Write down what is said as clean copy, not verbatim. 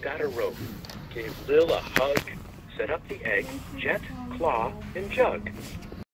got a rope, gave Lil a hug, set up the egg, jet, claw, and jug.